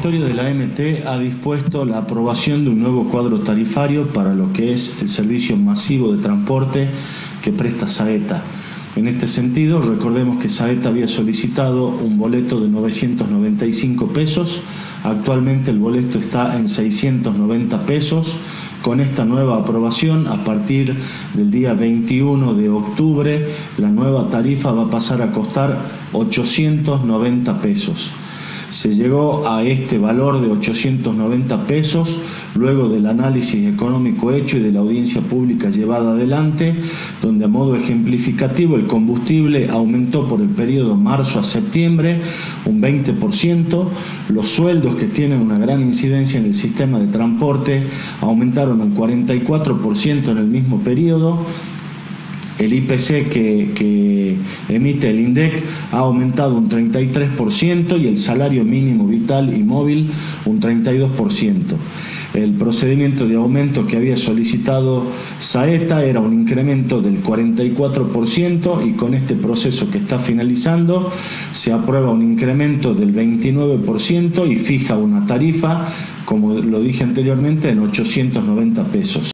directorio de la AMT ha dispuesto la aprobación de un nuevo cuadro tarifario para lo que es el servicio masivo de transporte que presta Saeta. En este sentido, recordemos que Saeta había solicitado un boleto de 995 pesos, actualmente el boleto está en 690 pesos. Con esta nueva aprobación, a partir del día 21 de octubre, la nueva tarifa va a pasar a costar 890 pesos. Se llegó a este valor de 890 pesos luego del análisis económico hecho y de la audiencia pública llevada adelante, donde a modo ejemplificativo el combustible aumentó por el periodo marzo a septiembre un 20%, los sueldos, que tienen una gran incidencia en el sistema de transporte, aumentaron un 44% en el mismo periodo. El IPC que emite el INDEC ha aumentado un 33% y el salario mínimo vital y móvil un 32%. El procedimiento de aumento que había solicitado Saeta era un incremento del 44% y con este proceso que está finalizando se aprueba un incremento del 29% y fija una tarifa, como lo dije anteriormente, en 890 pesos.